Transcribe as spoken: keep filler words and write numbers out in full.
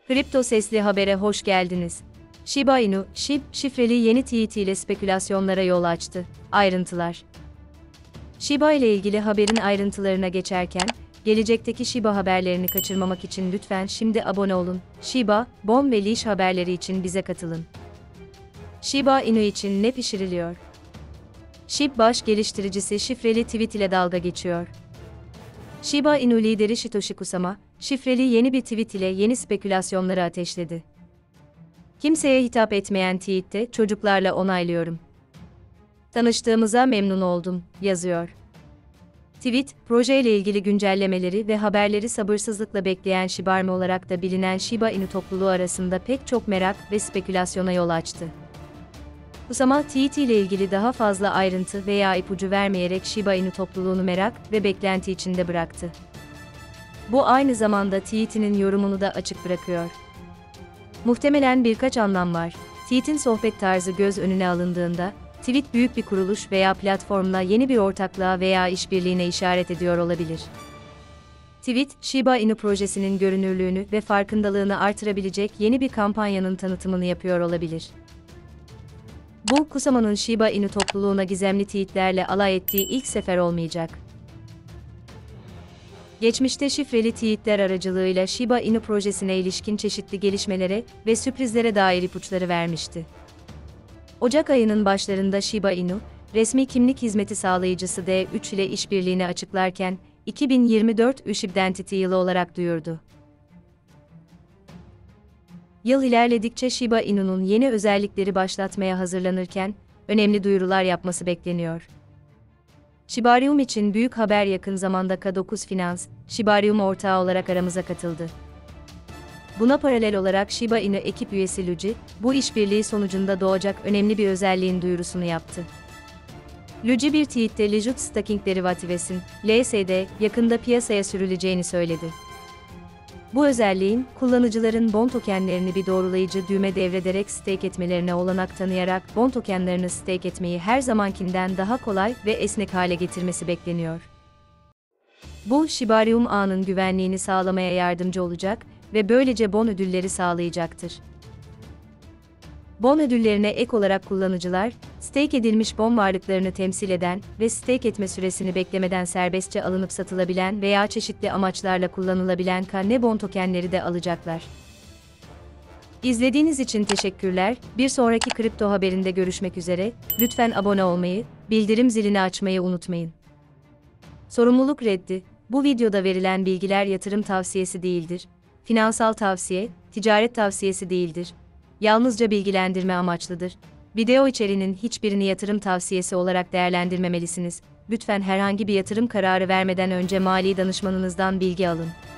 Kripto Sesli Haber'e hoş geldiniz. Shiba Inu, S H I B, şifreli yeni tweet ile spekülasyonlara yol açtı. Ayrıntılar. Shiba ile ilgili haberin ayrıntılarına geçerken, gelecekteki Shiba haberlerini kaçırmamak için lütfen şimdi abone olun. Shiba, Bon ve Leash haberleri için bize katılın. Shiba Inu için ne pişiriliyor? S H I B baş geliştiricisi şifreli tweet ile dalga geçiyor. Shiba Inu lideri Satoshi Kusama, şifreli yeni bir tweet ile yeni spekülasyonları ateşledi. Kimseye hitap etmeyen tweette çocuklarla onaylıyorum. Tanıştığımıza memnun oldum, yazıyor. Tweet, projeyle ilgili güncellemeleri ve haberleri sabırsızlıkla bekleyen Shiba Army olarak da bilinen Shiba Inu topluluğu arasında pek çok merak ve spekülasyona yol açtı. Kusama, tweet ile ilgili daha fazla ayrıntı veya ipucu vermeyerek Shiba Inu topluluğunu merak ve beklenti içinde bıraktı. Bu aynı zamanda tweetinin yorumunu da açık bırakıyor. Muhtemelen birkaç anlam var. Tweet'in sohbet tarzı göz önüne alındığında, tweet büyük bir kuruluş veya platformla yeni bir ortaklığa veya işbirliğine işaret ediyor olabilir. Tweet, Shiba Inu projesinin görünürlüğünü ve farkındalığını artırabilecek yeni bir kampanyanın tanıtımını yapıyor olabilir. Bu, Kusama'nın Shiba Inu topluluğuna gizemli tweetlerle alay ettiği ilk sefer olmayacak. Geçmişte şifreli tweetler aracılığıyla Shiba Inu projesine ilişkin çeşitli gelişmelere ve sürprizlere dair ipuçları vermişti. Ocak ayının başlarında Shiba Inu, resmi kimlik hizmeti sağlayıcısı D üç ile işbirliğini açıklarken, iki bin yirmi dört Ü S H I B Identity yılı olarak duyurdu. Yıl ilerledikçe Shiba Inu'nun yeni özellikleri başlatmaya hazırlanırken, önemli duyurular yapması bekleniyor. Shibarium için büyük haber yakın zamanda K dokuz Finans, Shibarium ortağı olarak aramıza katıldı. Buna paralel olarak Shiba Inu ekip üyesi Luigi, bu işbirliği sonucunda doğacak önemli bir özelliğin duyurusunu yaptı. Luigi bir tweette Legit Staking Derivatives'in, L S D, yakında piyasaya sürüleceğini söyledi. Bu özelliğin, kullanıcıların Bon tokenlerini bir doğrulayıcı düğme devrederek stake etmelerine olanak tanıyarak Bon tokenlerini stake etmeyi her zamankinden daha kolay ve esnek hale getirmesi bekleniyor. Bu, Shibarium ağının güvenliğini sağlamaya yardımcı olacak ve böylece Bon ödülleri sağlayacaktır. Bon ödüllerine ek olarak kullanıcılar, stake edilmiş Bon varlıklarını temsil eden ve stake etme süresini beklemeden serbestçe alınıp satılabilen veya çeşitli amaçlarla kullanılabilen K N Bon tokenleri de alacaklar. İzlediğiniz için teşekkürler. Bir sonraki kripto haberinde görüşmek üzere. Lütfen abone olmayı, bildirim zilini açmayı unutmayın. Sorumluluk reddi. Bu videoda verilen bilgiler yatırım tavsiyesi değildir. Finansal tavsiye, ticaret tavsiyesi değildir. Yalnızca bilgilendirme amaçlıdır. Video içeriğinin hiçbirini yatırım tavsiyesi olarak değerlendirmemelisiniz. Lütfen herhangi bir yatırım kararı vermeden önce mali danışmanınızdan bilgi alın.